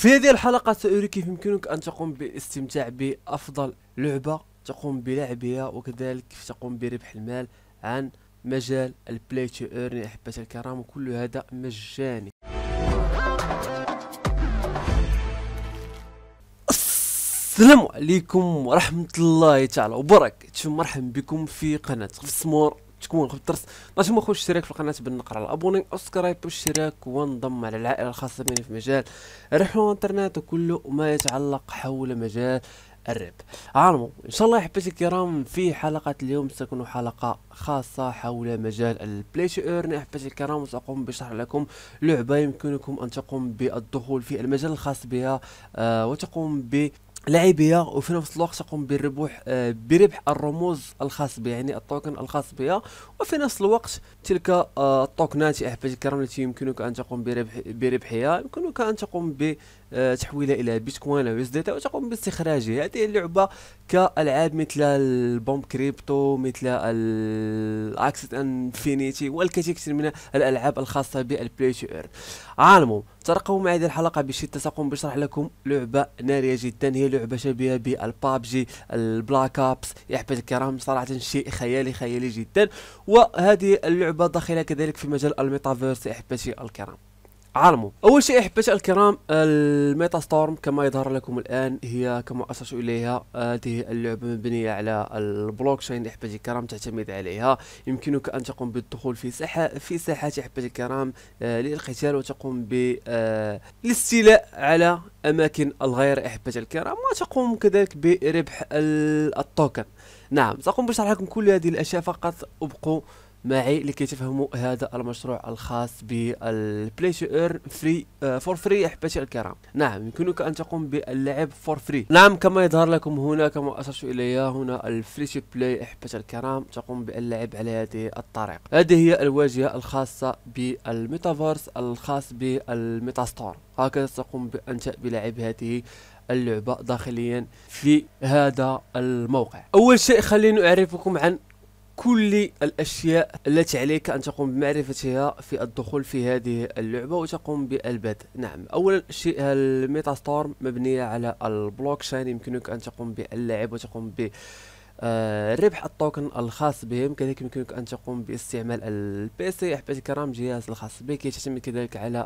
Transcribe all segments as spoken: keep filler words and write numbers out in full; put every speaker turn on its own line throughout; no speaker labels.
في هذه الحلقة سأريك كيف يمكنك أن تقوم بالاستمتاع بأفضل لعبة تقوم بلعبها، وكذلك كيف تقوم بربح المال عن مجال البلاي تو ايرن يا أحبتي الكرام، وكل هذا مجاني. السلام عليكم ورحمة الله تعالى وبركاته، مرحبا بكم في قناة غفسمور. تكون غفدرس نجم اخو اشتراك في القناه بالنقر على الابوني وسبسكرايب والاشتراك وانضم على العائله الخاصه بنا في مجال الربح والانترنت وكل ما يتعلق حول مجال الربح. عالمو ان شاء الله يا احبتي الكرام، في حلقه اليوم ستكون حلقه خاصه حول مجال البلاي تو ايرن يا احبتي الكرام، وساقوم بشرح لكم لعبه يمكنكم ان تقوم بالدخول في المجال الخاص بها آه وتقوم ب لعبها، وفي نفس الوقت تقوم بالربح آه بربح الرموز الخاص بها، يعني التوكن الخاص بها، وفي نفس الوقت تلك آه التوكنات يا احبتي الكرام التي يمكنك ان تقوم بربح بربحها يمكنك ان تقوم بتحويلها الى بيتكوين او يوزديتا وتقوم باستخراجها. هذه اللعبه كالعاب مثل البومب كريبتو، مثل الاكسس انفينيتي والكثير من الالعاب الخاصه بالبلاي تو ايرن. عالمو ترقبوا معي هذه الحلقه بشده، ساقوم بشرح لكم لعبه ناريه جدا، هي لعبه شبيهه بالبابجي البلاك ابس يا احبتي الكرام، صراحه شيء خيالي خيالي جدا. وهذه اللعبه داخله كذلك في مجال الميتافيرس يا احبتي الكرام. عالمو اول شيء احبتي الكرام، الميتا ستورم كما يظهر لكم الان هي كما اشرت اليها، هذه اللعبه مبنيه على البلوك تشين احبتي الكرام، تعتمد عليها. يمكنك ان تقوم بالدخول في ساحه في ساحات احبتي الكرام آه للقتال، وتقوم بالاستيلاء على اماكن الغير احبتي الكرام، وتقوم كذلك بربح التوكن. نعم ساقوم بشرح لكم كل هذه الاشياء، فقط ابقوا معي لكي تفهموا هذا المشروع الخاص بالبلاي تو ايرن فري فور فري احبتي الكرام. نعم يمكنك ان تقوم باللعب فور فري. نعم كما يظهر لكم هنا، كما اشرت اليها هنا الفري تو بلاي احبتي الكرام، تقوم باللعب على هذه الطريقه. هذه هي الواجهه الخاصه بالميتافيرس الخاص بالميتا ستور، هكذا تقوم بانت بلعب هذه اللعبه داخليا في هذا الموقع. اول شيء خليني اعرفكم عن كل الأشياء التي عليك أن تقوم بمعرفتها في الدخول في هذه اللعبة وتقوم بالبدء. نعم أول شيء الميتا ستورم مبنية على البلوك تشين، يمكنك أن تقوم باللعب وتقوم ب آه ربح التوكن الخاص بهم. كذلك يمكنك ان تقوم باستعمال البي سي احبتي الكرام، جهاز الخاص بك يعتمد كذلك على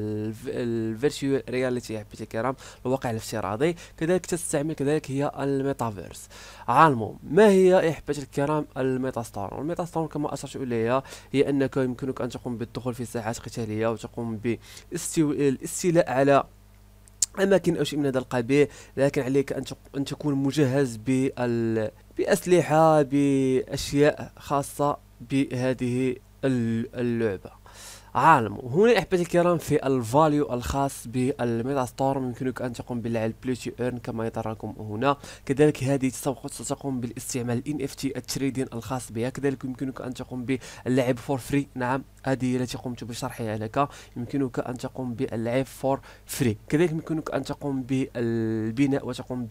الفيرتشوال رياليتي احبتي الكرام، الواقع الافتراضي. كذلك تستعمل كذلك هي الميتافيرس. عالمو ما هي احبتي الكرام الميتا ستورم؟ الميتا ستورم كما اشرت اليها هي انك يمكنك ان تقوم بالدخول في ساحات قتاليه وتقوم بالاستيلاء على اماكن او شيء من هذا القبيل، لكن عليك ان ان تكون مجهز بال باسلحه باشياء خاصه بهذه اللعبه. عالم هنا احبتي الكرام في الفاليو الخاص بالميتا ستورم، يمكنك ان تقوم باللعب بلاي تو ايرن كما يظهر لكم هنا. كذلك هذه ستقوم بالاستعمال الان اف تي التريدين الخاص بها. كذلك يمكنك ان تقوم باللعب فور فري. نعم هذه التي قمت بشرحها لك، يمكنك ان تقوم باللعب فور فري. كذلك يمكنك ان تقوم بالبناء وتقوم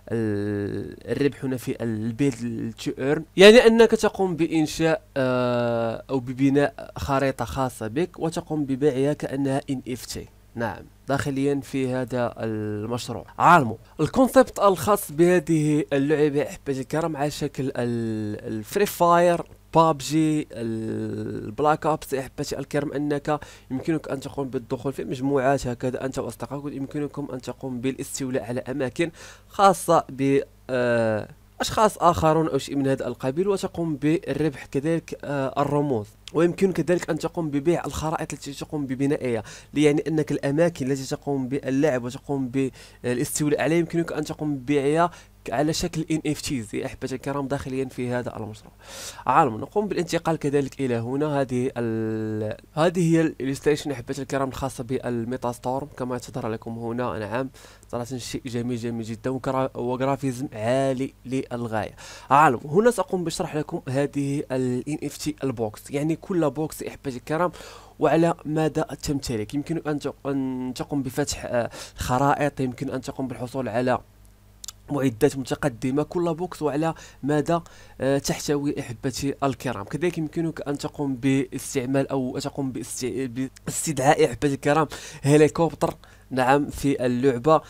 بالربح هنا في البيلد تو ايرن، يعني انك تقوم بانشاء آه او ببناء خريطه خاصه بك وتقوم ببيعها كانها ان اف تي. نعم داخليا في هذا المشروع. عالمو الكونسيبت الخاص بهذه اللعبه احبتي الكرام على شكل الفري فاير بابجي البلاك اوبس احبتي الكرام، انك يمكنك ان تقوم بالدخول في مجموعات هكذا انت واصدقائك، يمكنكم ان تقوم بالاستيلاء على اماكن خاصه ب آه اشخاص اخرون او شيء من هذا القبيل، وتقوم بالربح كذلك آه الرموز. ويمكن كذلك ان تقوم ببيع الخرائط التي تقوم ببنائها، يعني انك الاماكن التي تقوم باللعب وتقوم بالاستيلاء عليها يمكنك ان تقوم ببيعها على شكل ان اف تيز يا احبتي الكرام داخليا في هذا المشروع. عالم نقوم بالانتقال كذلك الى هنا. هذه ال... هذه هي الالستريشن احبتي الكرام الخاصه بالميتا ستورم كما تظهر لكم هنا. نعم صراحه شيء جميل جميل جدا وكرا... وجرافيزم عالي للغايه. عالم هنا ساقوم بشرح لكم هذه الان اف تي البوكس، يعني كل بوكس احبتي الكرام وعلى ماذا تمتلك. يمكن ان تقوم بفتح خرائط، يمكن ان تقوم بالحصول على معدات متقدمة كل بوكس وعلى ماذا آه، تحتوي أحبتي الكرام. كذلك يمكنك أن تقوم باستعمال أو تقوم باست- باستدعاء أحبتي الكرام هليكوبتر نعم في اللعبة،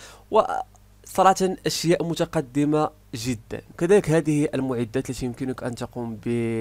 وصراحة أشياء متقدمة جدا. كذلك هذه المعدات التي يمكنك أن تقوم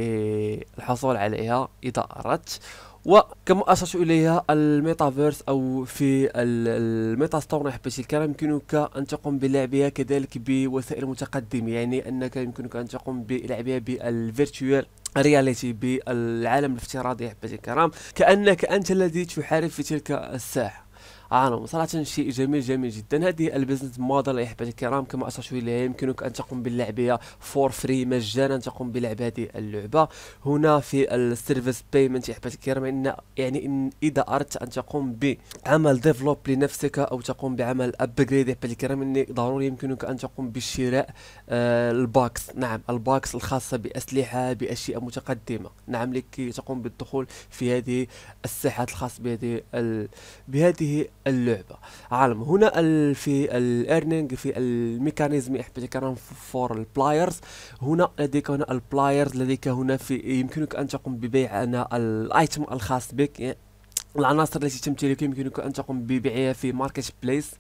بالحصول عليها إذا أردت. وكما أشرت إليها الميتافيرس أو في ال- الميتا ستور أحبتي الكرام يمكنك أن تقوم بلعبها كذلك بوسائل متقدمة، يعني أنك يمكنك أن تقوم بلعبها بالفيرتوال رياليتي، بالعالم الافتراضي أحبتي الكرام، كأنك أنت الذي تحارب في تلك الساحة. عالم صراحة شيء جميل جميل جدا. هذه البيزنس موديل يا احبتي الكرام كما اشرت اليها، يمكنك ان تقوم باللعبها فور فري مجانا، تقوم بلعب هذه اللعبة. هنا في السيرفيس بيمنت يا احبتي الكرام، ان يعني إن اذا اردت ان تقوم بعمل ديفلوب لنفسك او تقوم بعمل ابجريد يا احبتي الكرام، ان ضروري يمكنك ان تقوم بشراء آه الباكس، نعم الباكس الخاصة باسلحة باشياء متقدمة، نعم لكي تقوم بالدخول في هذه الساحات الخاصة بهذه ال... بهذه اللعبة. عالم هنا ال في الايرنينج في الميكانيزم احبتي الكرام فور البلايرز. هنا لديك هنا البلايرز، لديك هنا في يمكنك ان تقوم ببيع انا الايتم الخاص بك، يعني العناصر التي تمتلكها يمكنك ان تقوم ببيعها في ماركت بليس.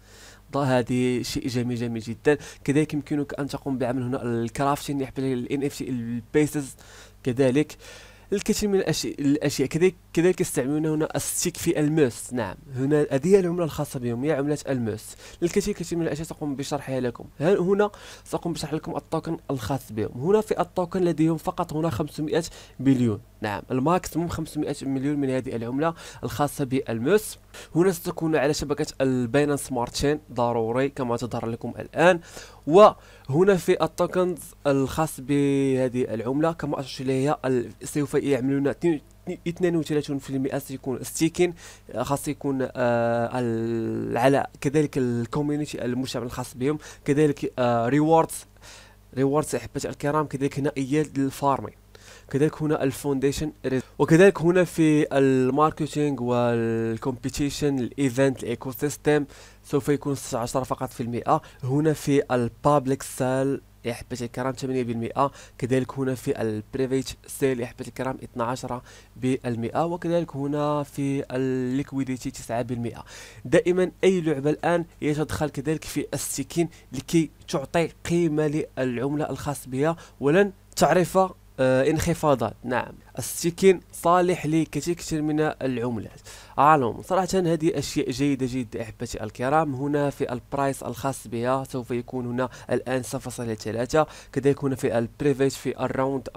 هذه شيء جميل جميل جدا. كذلك يمكنك ان تقوم بعمل هنا الكرافتين يحبل الان اف سي البيسز، كذلك الكثير من الاشياء الاشياء كذلك كذلك يستعملون هنا الستيك في الموس. نعم هنا هذه هي العمله الخاصه بهم، هي عمله الموس. الكثير كثير من الاشياء سأقوم بشرحها لكم. هنا سأقوم بشرح لكم التوكن الخاص بهم. هنا في التوكن لديهم فقط هنا خمسمائة مليون، نعم الماكسيموم خمسمائة مليون من هذه العمله الخاصه بالموس. هنا ستكون على شبكه الباينانس سمارت تشين ضروري كما تظهر لكم الان. وهنا في التوكنز الخاص بهذه العمله كما اشرت اليها سوف يعملون اثنين وثلاثين بالمئة سيكون ستيكين خاص يكون آه على كذلك الكوميونيتي المجتمع الخاص بهم، كذلك آه ريوردز ريوردز احبتي الكرام، كذلك هنا اياد الفارمين، كذلك هنا الفونديشن، وكذلك هنا في الماركتينج والكومبيتيشن الايفنت الايكو سيستم سوف يكون ستة عشر فقط في المئة. هنا في البابليك سال يا احبتي الكرام ثمانية بالمئة، كذلك هنا في البريفيت سيل يا احبتي الكرام اثني عشر بالمئة، وكذلك هنا في الليكويديتي تسعة بالمئة. دائما اي لعبة الان يتدخل كذلك في السكين لكي تعطي قيمة للعملة الخاص بها ولن تعرف آه انخفاضات. نعم السكين صالح لكثير كثير من العملات. عالم صراحة هذه أشياء جيدة جدا أحبتي الكرام. هنا في البرايس الخاص بها سوف يكون هنا الآن صفر فاصلة ثلاثة، كذلك هنا في البريفيت في الراوند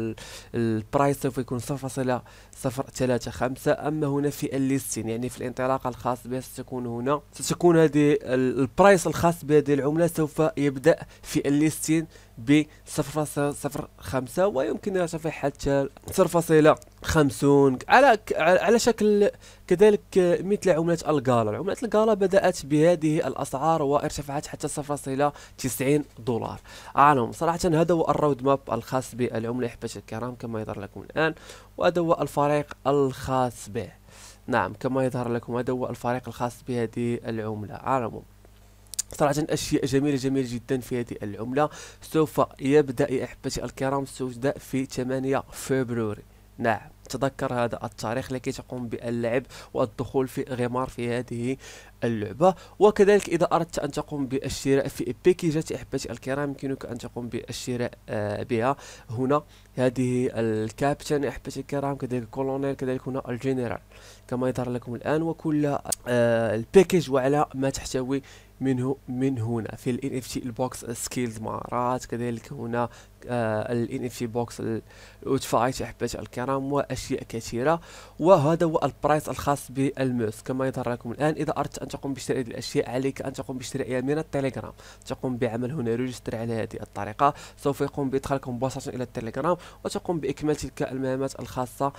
البرايس سوف يكون صفر فاصلة صفر ثلاثة خمسة. أما هنا في الليستين يعني في الانطلاق الخاص بها ستكون هنا ستكون هذه البرايس الخاص بهذه العملة سوف يبدأ في الليستين ب صفر فاصلة صفر خمسة ويمكن يرتفع حتى صفر فاصلة خمسين على على شكل كذلك مثل عملة الغالا. عملة الغالا بدأت بهذه الأسعار وارتفعت حتى صفر فاصلة تسعين دولار. أعلم صراحة هذا هو الرود ماب الخاص بالعملة أحبتي الكرام كما يظهر لكم الآن، وهذا هو الفريق الخاص به. نعم كما يظهر لكم هذا هو الفريق الخاص بهذه العملة. أعلم صراحة أشياء جميلة جميلة جدا في هذه العملة. سوف يبدأ يا أحبتي الكرام سوف يبدأ في ثمانية فبراير. نعم تذكر هذا التاريخ لكي تقوم باللعب والدخول في غمار في هذه اللعبة. وكذلك إذا أردت أن تقوم بالشراء في باكيجات أحبتي الكرام يمكنك أن تقوم بالشراء آه بها. هنا هذه الكابتن أحبتي الكرام، كذلك الكولونيل، كذلك هنا الجنرال كما يظهر لكم الآن، وكل آه الباكيج وعلى ما تحتوي منه من هنا في ال إن إف تي البوكس سكيلز مهارات، كذلك هنا آه ال إن إف تي بوكس الاوت فايت احبتي الكرام واشياء كثيره. وهذا هو البرايس الخاص بالموس كما يظهر لكم الان. اذا اردت ان تقوم بشراء هذه الاشياء عليك ان تقوم بشرائها من التليجرام، تقوم بعمل هنا ريجستر على هذه الطريقه، سوف يقوم بادخالك مباشره الى التليجرام وتقوم باكمال تلك المهمات الخاصه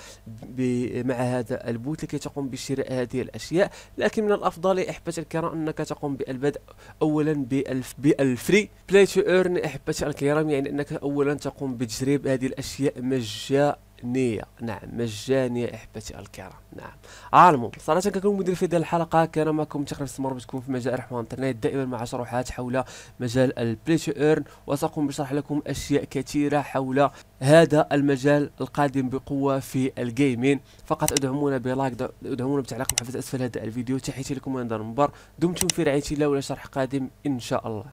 مع هذا البوت لكي تقوم بشراء هذه الاشياء. لكن من الافضل يا احبتي الكرام انك تقوم بالبدء اولا بالف بالفري بلاي تو ايرن احبتي الكرام، يعني انك اولا تقوم بتجريب هذه الاشياء مجانيا مجانيه. نعم مجانيه احبتي الكرام. نعم عالمهم صراحه كنكون مدير في ديال الحلقه، كان معكم تقريبا استمر بتكون في مجال رحمه الانترنت دائما مع شروحات حول مجال البلاي تو ايرن، وساقوم بشرح لكم اشياء كثيره حول هذا المجال القادم بقوه في الجيمين. فقط ادعمونا بلايك، ادعمونا بتعليق محفز اسفل هذا الفيديو. تحياتي لكم من دار المنبر، دمتم في رعايه الله، ولا شرح قادم ان شاء الله.